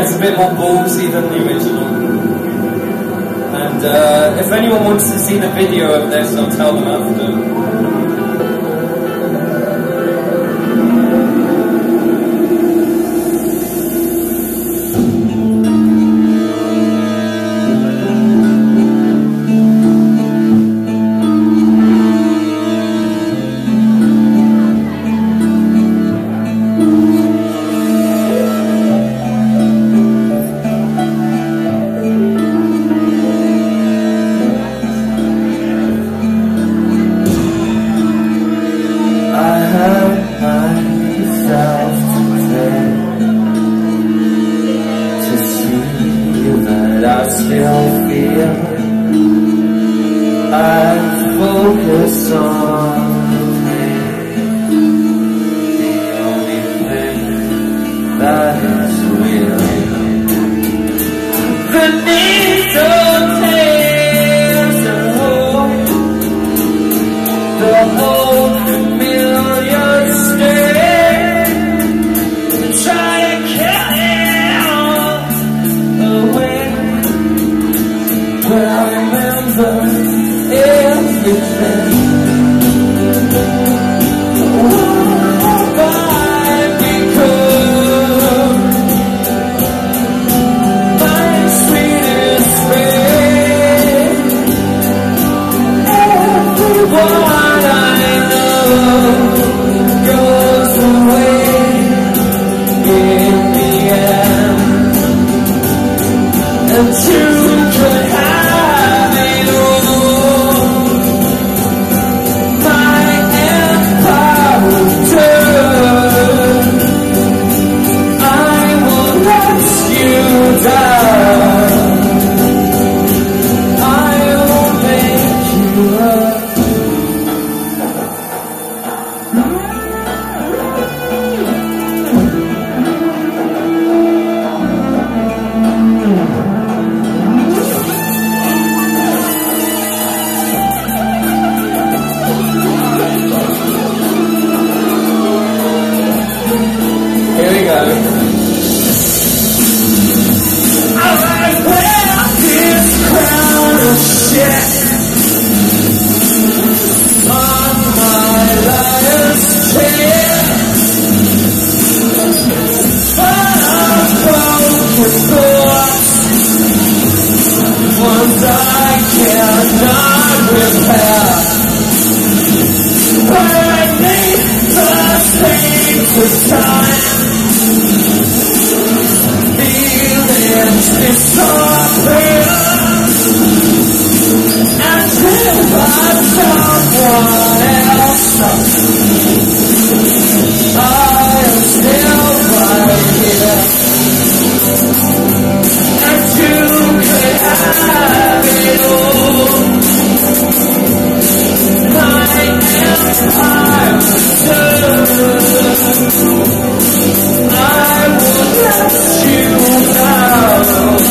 it's a bit more ballsy than the original. And if anyone wants to see the video of this, I'll tell them after. I still feel I focus on the pain, the only thing that is real. The need of tears and hope, the old familiar state, to try to carry away. But I remember everything. Why? Because my sweetest friend, everyone I know goes away in the end. And you could have it all. My empire will turn. I will let you down. I will make you up. Here we go. I wear this crown of shit on my liar's chair, but of broken thoughts, ones I cannot repair. But I need the space of time, feelings disappear until I'm someone else. I am still right here, and you could have it all. My empire turns. I will let you down.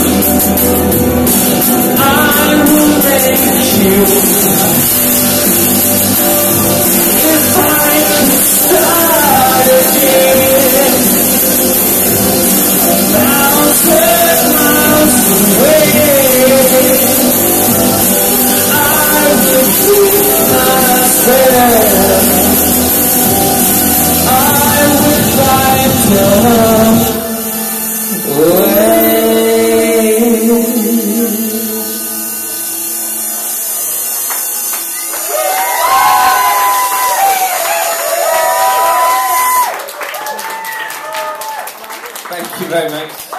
I will make you. If I could start again, 1,000 miles away, I will do myself. I would find your way. Thank you very much.